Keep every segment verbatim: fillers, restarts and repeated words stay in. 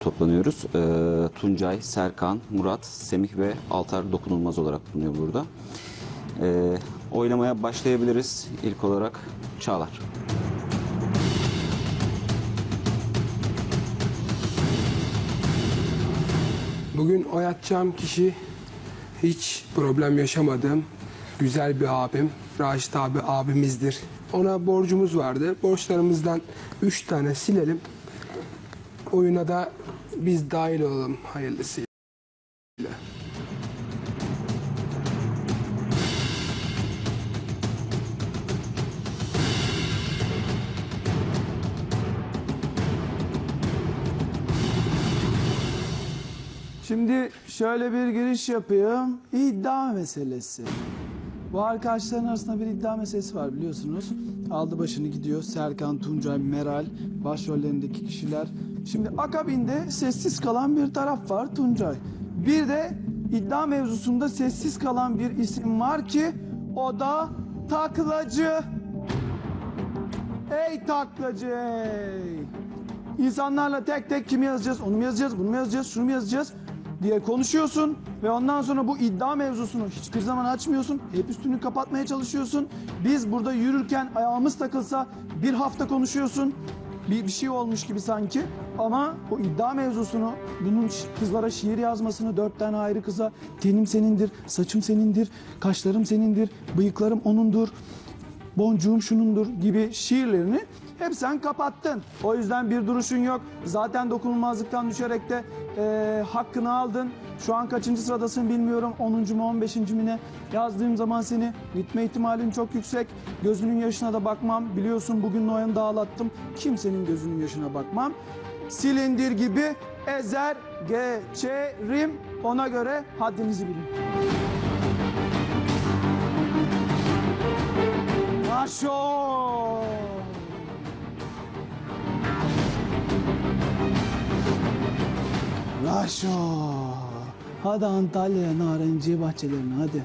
toplanıyoruz. Ee, Tuncay, Serkan, Murat, Semih ve Altar dokunulmaz olarak bulunuyor burada. Ee, oylamaya başlayabiliriz. İlk olarak Çağlar. Bugün oy atacağım kişi hiç problem yaşamadığım güzel bir abim. Raşit abi abimizdir. Ona borcumuz vardı. Borçlarımızdan üç tane silelim. Oyuna da biz dahil olalım hayırlısıyla. Şimdi şöyle bir giriş yapayım. İddia meselesi. Bu arkadaşların arasında bir iddia meselesi var biliyorsunuz. Aldı başını gidiyor. Serkan, Tuncay, Meral başrollerindeki kişiler. Şimdi akabinde sessiz kalan bir taraf var Tuncay. Bir de iddia mevzusunda sessiz kalan bir isim var ki o da taklacı. Ey taklacı ey! İnsanlarla tek tek kimi yazacağız, onu mu yazacağız, bunu mu yazacağız, şunu mu yazacağız diye konuşuyorsun ve ondan sonra bu iddia mevzusunu hiçbir zaman açmıyorsun. Hep üstünü kapatmaya çalışıyorsun. Biz burada yürürken ayağımız takılsa bir hafta konuşuyorsun. Bir, bir şey olmuş gibi sanki. Ama o iddia mevzusunu, bunun kızlara şiir yazmasını, dört tane ayrı kıza tenim senindir, saçım senindir, kaşlarım senindir, bıyıklarım onundur, boncuğum şunundur gibi şiirlerini hep sen kapattın. O yüzden bir duruşun yok. Zaten dokunulmazlıktan düşerek de e, hakkını aldın. Şu an kaçıncı sıradasın bilmiyorum. onuncu mu on beşinci mi ne? Yazdığım zaman seni gitme ihtimalin çok yüksek. Gözünün yaşına da bakmam. Biliyorsun bugün Noyan'ı da ağlattım. Kimsenin gözünün yaşına bakmam. Silindir gibi ezer geçerim. Ona göre haddinizi bilin. Maşo! Maşo! Hadi Antalya'ya, Narenciye bahçelerine hadi.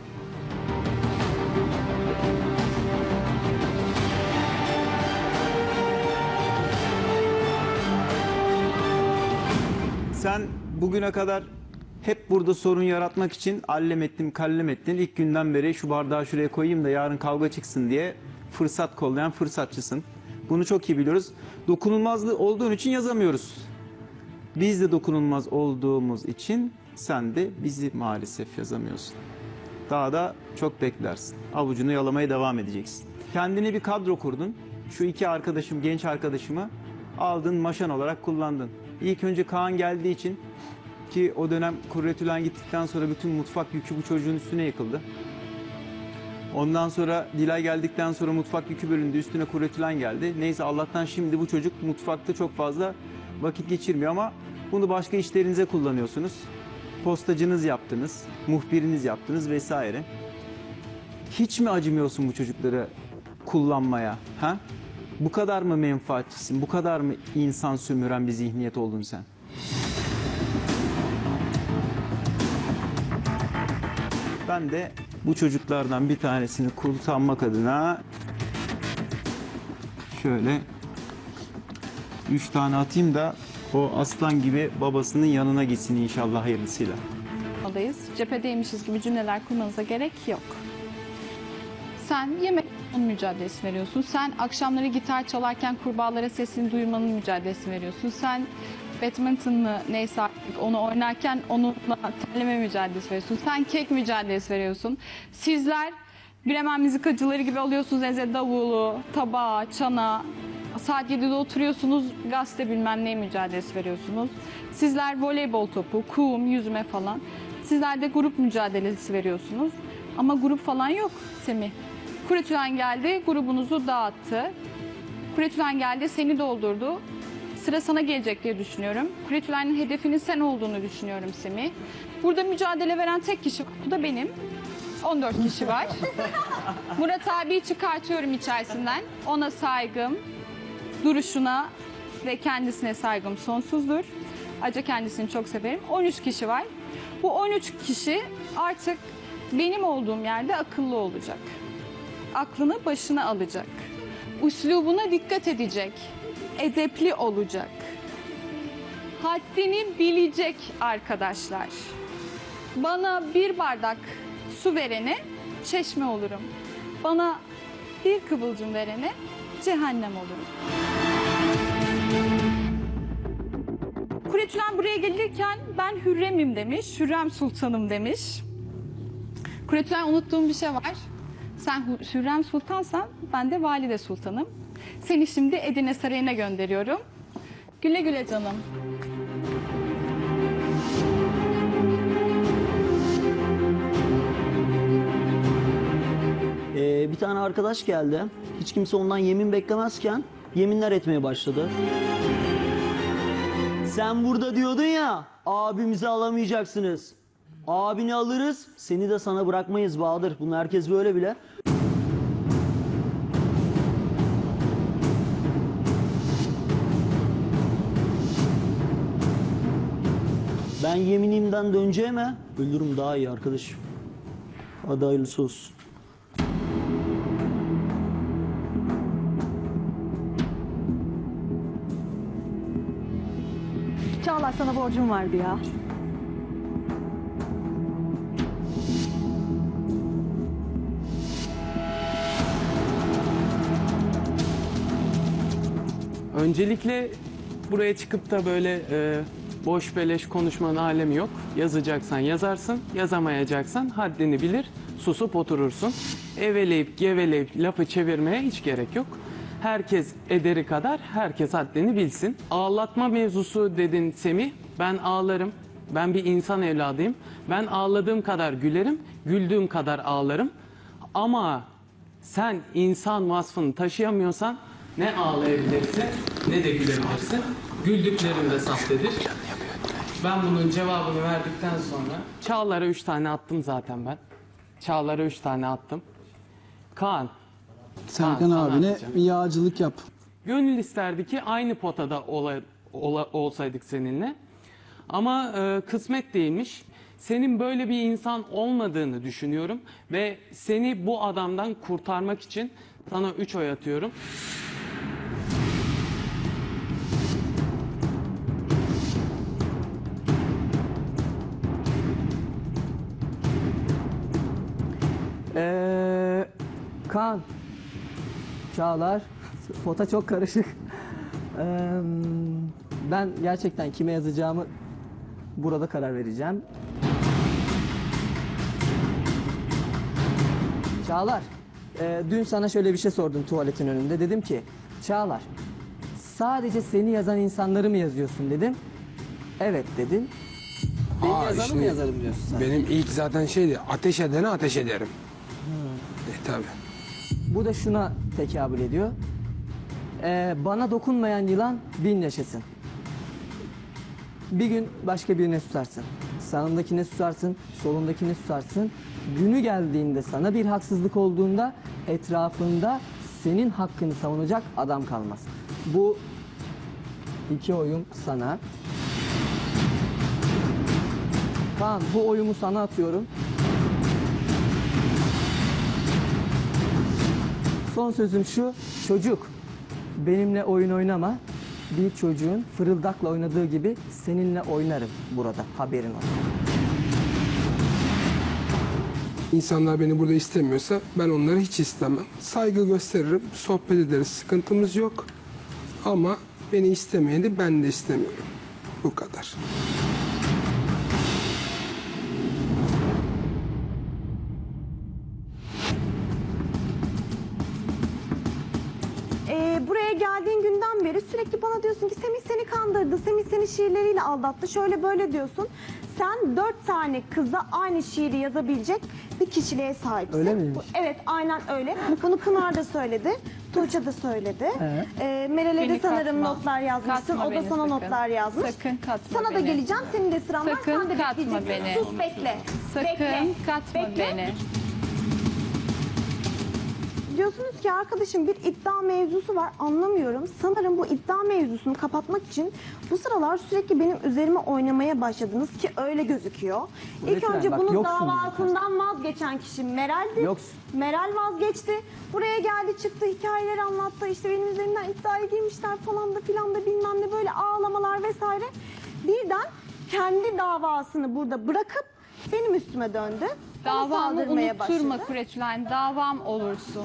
Sen bugüne kadar hep burada sorun yaratmak için allem ettin, kallem ettin. İlk günden beri şu bardağı şuraya koyayım da yarın kavga çıksın diye fırsat kollayan fırsatçısın. Bunu çok iyi biliyoruz. Dokunulmazlığı olduğun için yazamıyoruz. Biz de dokunulmaz olduğumuz için sen de bizi maalesef yazamıyorsun. Daha da çok beklersin. Avucunu yalamaya devam edeceksin. Kendine bir kadro kurdun. Şu iki arkadaşım, genç arkadaşımı aldın, maşan olarak kullandın. İlk önce Kaan geldiği için, ki o dönem Kurretülen gittikten sonra bütün mutfak yükü bu çocuğun üstüne yıkıldı. Ondan sonra Dilay geldikten sonra mutfak yükü bölündü, üstüne Kurretülen geldi. Neyse Allah'tan şimdi bu çocuk mutfakta çok fazla vakit geçirmiyor ama bunu başka işlerinize kullanıyorsunuz. Postacınız yaptınız, muhbiriniz yaptınız vesaire. Hiç mi acımıyorsun bu çocukları kullanmaya? Ha? Bu kadar mı menfaatçisin? Bu kadar mı insan sömüren bir zihniyet oldun sen? Ben de bu çocuklardan bir tanesini kurtarmak adına şöyle üç tane atayım da o aslan gibi babasının yanına gitsin inşallah hayırlısıyla. Odayız. Cephedeymişiz gibi cümleler kurmanıza gerek yok. Sen yemek mücadelesi veriyorsun. Sen akşamları gitar çalarken kurbağalara sesini duyurmanın mücadelesini veriyorsun. Sen badminton mı neyse onu oynarken onunla terleme mücadelesi veriyorsun. Sen kek mücadelesi veriyorsun. Sizler Bremen müzikacıları gibi alıyorsunuz eze davulu, tabağı, çana. Saat yedide oturuyorsunuz, gazete bilmem ne mücadelesi veriyorsunuz. Sizler voleybol topu, kum, yüzme falan. Sizler de grup mücadelesi veriyorsunuz. Ama grup falan yok Semih. Kurretülen geldi, grubunuzu dağıttı. Kurretülen geldi, seni doldurdu. Sıra sana gelecek diye düşünüyorum. Kurretülen'in hedefinin sen olduğunu düşünüyorum Semih. Burada mücadele veren tek kişi, bu da benim. on dört kişi var. Murat abiyi çıkartıyorum içerisinden. Ona saygım, duruşuna ve kendisine saygım sonsuzdur. Ayrıca kendisini çok severim. on üç kişi var. Bu on üç kişi artık benim olduğum yerde akıllı olacak. Aklını başına alacak. Üslubuna dikkat edecek. Edepli olacak. haddini bilecek arkadaşlar. Bana bir bardak su verene çeşme olurum. Bana bir kıvılcım verene cehennem olurum. Kuretülen buraya gelirken ben Hürrem'im demiş, Hürrem Sultanım demiş. Kuretülen unuttuğum bir şey var. Sen Hürrem Sultansan ben de Valide Sultanım. Seni şimdi Edirne Sarayı'na gönderiyorum. Güle güle canım. Ee, bir tane arkadaş geldi. Hiç kimse ondan yemin beklemezken yeminler etmeye başladı. Sen burada diyordun ya, abimizi alamayacaksınız. Abini alırız, seni de sana bırakmayız Bahadır. Bunu herkes böyle bile. Ben yeminimden döneceğime ölürüm daha iyi arkadaşım. Hadi hayırlısı olsun. Çağlar, sana borcum vardı ya. Öncelikle buraya çıkıp da böyle e, boş beleş konuşmanın alemi yok. Yazacaksan yazarsın, yazamayacaksan haddini bilir, susup oturursun. Eveleyip geveleyip lafı çevirmeye hiç gerek yok. Herkes ederi kadar herkes haddini bilsin. Ağlatma mevzusu dedin Semih. Ben ağlarım. Ben bir insan evladıyım. Ben ağladığım kadar gülerim, güldüğüm kadar ağlarım. Ama sen insan vasfını taşıyamıyorsan ne ağlayabilirsin ne de gülebilirsin. Güldüklerin de sahtedir. Ben bunun cevabını verdikten sonra Çağlar'a üç tane attım zaten ben. Çağlar'a üç tane attım. Kaan. Serkan Kaan, sana abine atacağım. bir yağcılık yap. Gönül isterdi ki aynı potada ola, ola- olsaydık seninle. Ama e, kısmet değilmiş. Senin böyle bir insan olmadığını düşünüyorum. Ve seni bu adamdan kurtarmak için sana üç oy atıyorum. Ee, Kaan, Çağlar, pota çok karışık. Ee, ben gerçekten kime yazacağımı burada karar vereceğim. Çağlar, e, dün sana şöyle bir şey sordum tuvaletin önünde. Dedim ki, Çağlar, sadece seni yazan insanları mı yazıyorsun dedim. Evet dedin. Beni Aa, yazanı mı şimdi yazarım diyorsun sen? Benim ilk zaten şeydi, ateş edene ateş ederim. E tabi. Bu da şuna tekabül ediyor. Ee, bana dokunmayan yılan bin yaşasın. Bir gün başka birine susarsın. Sağındakine susarsın, solundakine susarsın. Günü geldiğinde sana bir haksızlık olduğunda etrafında senin hakkını savunacak adam kalmaz. Bu iki oyum sana. Kaan, bu oyumu sana atıyorum. Son sözüm şu, çocuk benimle oyun oynama. Bir çocuğun fırıldakla oynadığı gibi seninle oynarım burada, haberin olsun. İnsanlar beni burada istemiyorsa ben onları hiç istemem. Saygı gösteririm, sohbet ederiz, sıkıntımız yok. Ama beni istemeyeni ben de istemiyorum. Bu kadar. Ee, buraya geldiğin günden beri sürekli bana diyorsun ki Semih seni kandırdı, Semih seni şiirleriyle aldattı, şöyle böyle diyorsun. Sen dört tane kıza aynı şiiri yazabilecek bir kişiliğe sahipsin. Öyle miymiş? Evet, aynen öyle. Bunu Pınar da söyledi, Tuğçe de söyledi. Evet. Ee, Meral'e de Beni sanırım katma. notlar yazmışsın, Katma o da beni sana sakın. notlar yazmış. Sakın katma Sana da beni. geleceğim, senin de sıran var, Sakın sen de katma bekleyeceksin. beni. Sus, bekle. Sakın Bekle. katma Bekle. beni. Diyorsunuz ki arkadaşım bir iddia mevzusu var, anlamıyorum. Sanırım bu iddia mevzusunu kapatmak için bu sıralar sürekli benim üzerime oynamaya başladınız ki öyle gözüküyor. İlk Lütfen önce bak, bunun yoksun davasından vazgeçen kişi Meral'di. Yoksun. Meral vazgeçti. Buraya geldi çıktı hikayeleri anlattı. İşte benim üzerimden iddiaya girmişler falan da filan da bilmem ne böyle ağlamalar vesaire. birden kendi davasını burada bırakıp benim üstüme döndü. Bana Davamı saldırmaya unutturma başladı. Kuretülen. Davam olursun.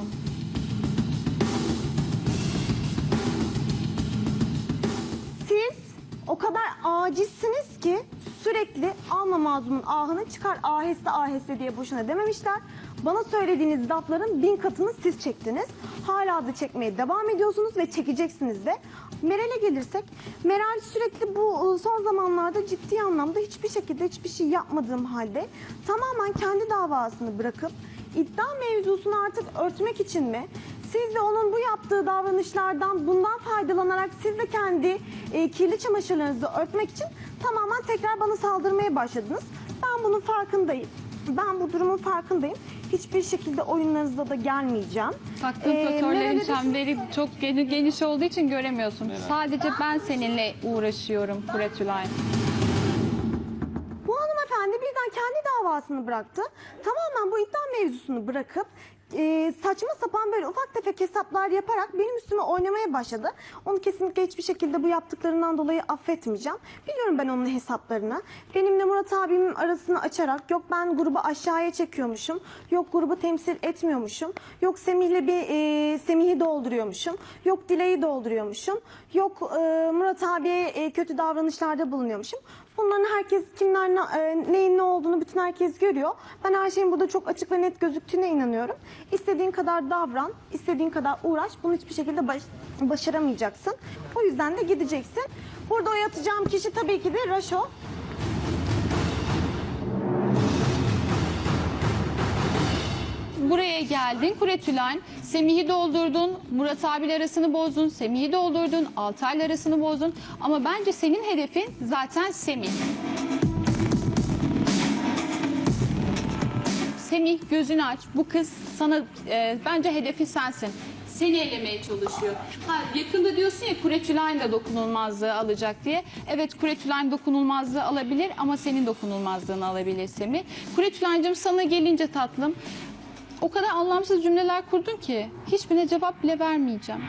Siz o kadar acizsiniz ki sürekli alma mazlumun ahını çıkar aheste aheste diye boşuna dememişler. Bana söylediğiniz lafların bin katını siz çektiniz. Hala da çekmeye devam ediyorsunuz ve çekeceksiniz de. Meral'e gelirsek, Meral sürekli bu ıı, son zamanlarda ciddi anlamda hiçbir şekilde hiçbir şey yapmadığım halde tamamen kendi davasını bırakıp iddia mevzusunu artık örtmek için mi? Siz de onun bu yaptığı davranışlardan bundan faydalanarak siz de kendi e, kirli çamaşırlarınızı örtmek için tamamen tekrar bana saldırmaya başladınız. Ben bunun farkındayım. Ben bu durumun farkındayım. Hiçbir şekilde oyunlarınızda da gelmeyeceğim. Taktığın Ee, fatörlerin Meral'e de- çemberi çok geniş, geniş olduğu için göremiyorsun. Sadece ben seninle uğraşıyorum Kuretülen. Bu hanımefendi birden kendi davasını bıraktı. Tamamen bu iddia mevzusunu bırakıp e, saçma sapan böyle ufak tefek hesaplar yaparak benim üstüme oynamaya başladı. Onu kesinlikle hiçbir şekilde bu yaptıklarından dolayı affetmeyeceğim. Biliyorum ben onun hesaplarını. Benimle Murat abimin arasını açarak yok ben grubu aşağıya çekiyormuşum. Yok grubu temsil etmiyormuşum. Yok Semih'le bir e, Semih'i dolduruyormuşum. Yok Dile'yi dolduruyormuşum. Yok e, Murat abiye e, kötü davranışlarda bulunuyormuşum. Bunların herkes kimler ne- e, neyin ne olduğunu bütün herkes görüyor. Ben her şeyin burada çok açık ve net gözüktüğüne inanıyorum. İstediğin kadar davran, istediğin kadar uğraş. Bunu hiçbir şekilde baş- başaramayacaksın. O yüzden de gideceksin. Burada oyatacağım kişi tabii ki de Raşo. Buraya geldin Kuretülen. Semih'i doldurdun. Murat abiyle arasını bozdun. Semih'i doldurdun. Altay'la arasını bozdun. Ama bence senin hedefin zaten Semih. Semih gözünü aç. Bu kız sana e, bence hedefi sensin. Seni elemeye çalışıyor. Ha, yakında diyorsun ya Kuretülen de dokunulmazlığı alacak diye. Evet Kuretülen dokunulmazlığı alabilir ama senin dokunulmazlığını alabilir Semih. Kuretülen'cim sana gelince tatlım. O kadar anlamsız cümleler kurdun ki hiçbirine cevap bile vermeyeceğim.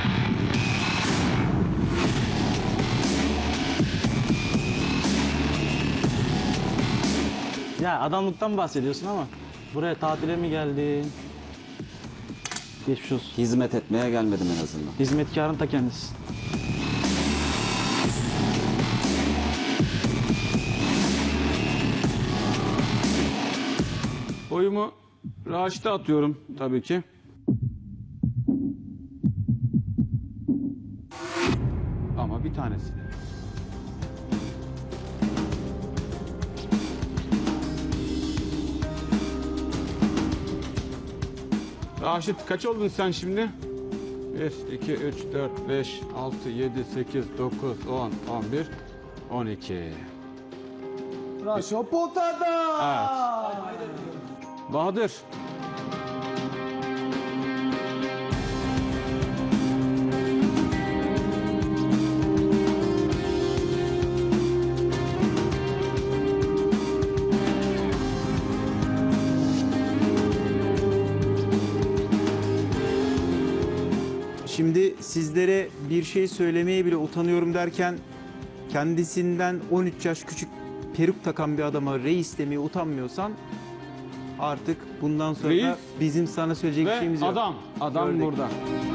Ya adamlıktan bahsediyorsun ama buraya tatile mi geldin? Geçmiş olsun. Hizmet etmeye gelmedim en azından. Hizmetkarın ta kendisi. Oyumu Raşit'e atıyorum tabii ki. Ama bir tanesi. Raşit kaç oldun sen şimdi? bir, iki, üç, dört, beş, altı, yedi, sekiz, dokuz, on, on bir, on iki. Raşo potada. Bahadır. Şimdi sizlere bir şey söylemeye bile utanıyorum derken kendisinden on üç yaş küçük peruk takan bir adama reis demeye utanmıyorsan artık bundan sonra Reis bizim sana söyleyecek bir şeyimiz Ve yok. adam. Adam Gördük. burada.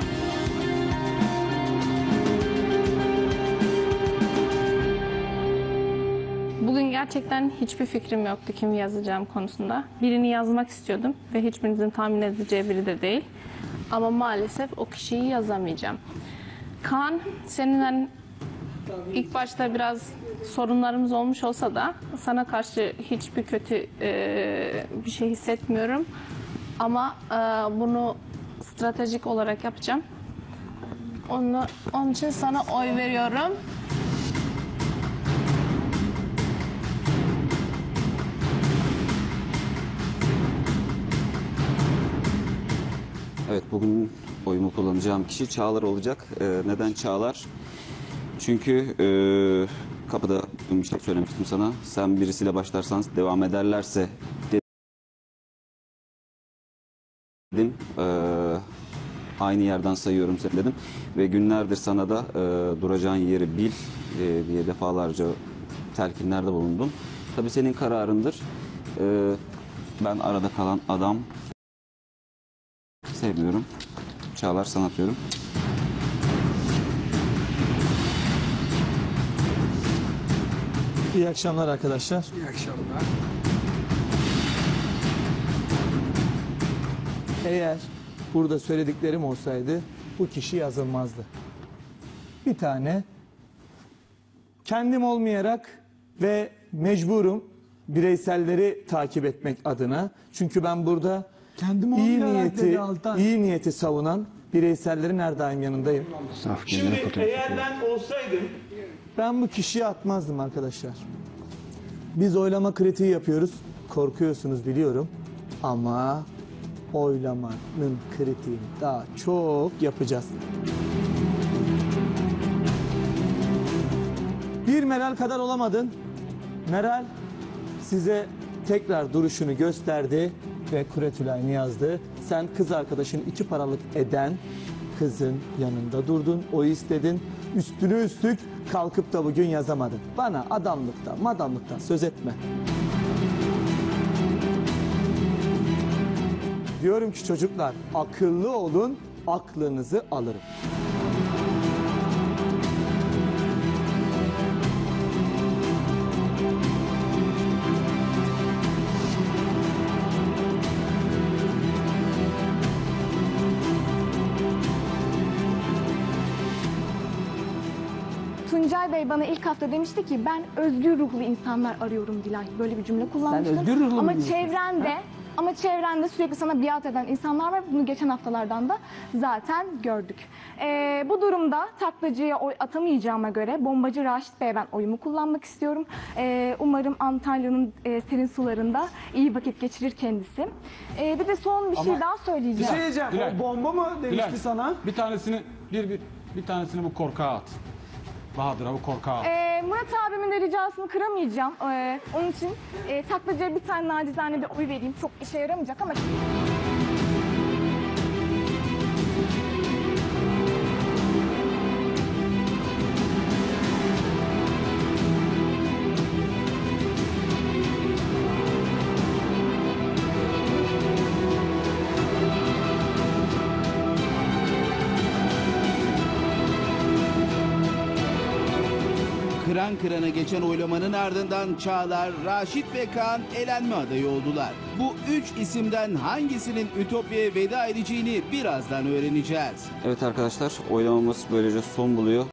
Bugün gerçekten hiçbir fikrim yoktu kimi yazacağım konusunda. Birini yazmak istiyordum ve hiçbirinizin tahmin edeceği biri de değil. Ama maalesef o kişiyi yazamayacağım. Kaan, seninle ilk başta biraz sorunlarımız olmuş olsa da sana karşı hiçbir kötü e, bir şey hissetmiyorum. Ama e, bunu stratejik olarak yapacağım. Onu, onun için sana oy veriyorum. Evet, bugün oyumu kullanacağım kişi Çağlar olacak. Ee, neden Çağlar? Çünkü e, kapıda bir şey söylemiştim sana. Sen birisiyle başlarsan devam ederlerse dedim. Ee, aynı yerden sayıyorum seni dedim. Ve günlerdir sana da e, duracağın yeri bil e, diye defalarca telkinlerde bulundum. Tabii senin kararındır. Ee, ben arada kalan adam sevmiyorum. Çağlar, sana atıyorum. İyi akşamlar arkadaşlar. İyi akşamlar. Eğer burada söylediklerim olsaydı bu kişi yazılmazdı. Bir tane kendim olmayarak ve mecburum bireyselleri takip etmek adına. Çünkü ben burada Kendim iyi olmayarak niyeti, dedi Altan. iyi niyeti savunan bireysellerin her daim yanındayım. Şimdi eğer ben olsaydım ben bu kişiyi atmazdım arkadaşlar. Biz oylama kritiği yapıyoruz. Korkuyorsunuz biliyorum. Ama oylamanın kritiğini daha çok yapacağız. Bir Meral kadar olamadın. Meral size tekrar duruşunu gösterdi ve kuretülayını yazdı. Sen kız arkadaşın iki paralık eden kızın yanında durdun, o istedin. Üstüne üstlük kalkıp da bugün yazamadın. Bana adamlıktan, madamlıktan söz etme. Diyorum ki çocuklar, akıllı olun, aklınızı alırım. Tuncay Bey bana ilk hafta demişti ki ben özgür ruhlu insanlar arıyorum Dilay. Böyle bir cümle kullanmıştım. özgür ruhlu mu Ama diyorsun? çevrende ama çevrende sürekli sana biat eden insanlar var. Bunu geçen haftalardan da zaten gördük. Ee, bu durumda taklacıya oy atamayacağıma göre bombacı Raşit Bey'e ben oyumu kullanmak istiyorum. Ee, umarım Antalya'nın e, serin sularında iyi vakit geçirir kendisi. Ee, bir de son bir şey Ama daha Bir söyleyeceğim. şey diyeceğim. Bilal. O bomba mı demişti Bilal, sana? Bir tanesini bir bir bir tanesini bu korkağa at. Bahadır'a bu korkağa at. Ee, Murat abimin de ricasını kıramayacağım. Ee, onun için e, taklacıya bir tane nacizane bir oy vereyim. Çok işe yaramayacak ama... Kıran kırana geçen oylamanın ardından Çağlar, Raşit ve Kaan elenme adayı oldular. Bu üç isimden hangisinin Ütopya'ya veda edeceğini birazdan öğreneceğiz. Evet arkadaşlar, oylamamız böylece son buluyor.